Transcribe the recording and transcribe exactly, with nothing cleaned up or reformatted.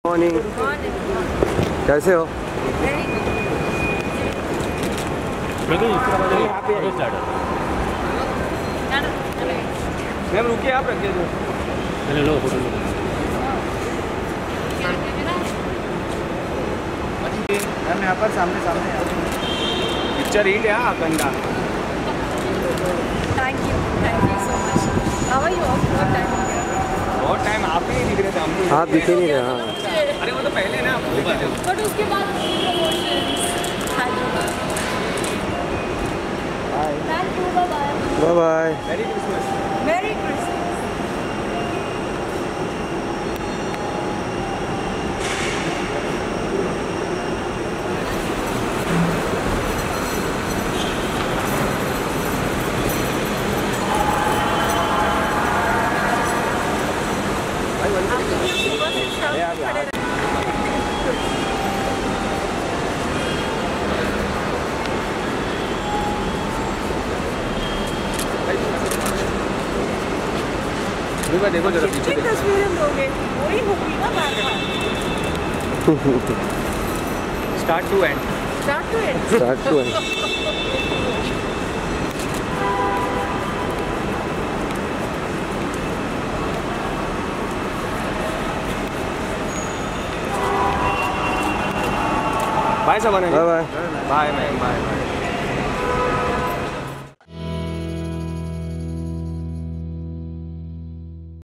Morning. कैसे हो? Ma'am रुकिए, आप रखिए जो चलो लो फोटो लो। मैम यहाँ पर सामने सामने पिक्चर हिट है। हाँ गंदा। Thank you thank you so much. How are you? बहुत टाइम हो गया। बहुत टाइम आप ही नहीं दिख रहे थे हमको। आप दिखे नहीं रहे। हाँ अरे वो तो पहले ना आपको दिखे थे। बट उसके बाद thank you. Bye bye. Bye bye. Merry Christmas. Merry Christmas. देखो जरा पीछे देखो। तस्वीरें लोगे वही होगी ना बार बार। Start to end. Start to end. Start to end. Bye सब। Bye bye bye. Bye ma'am. Bye bye.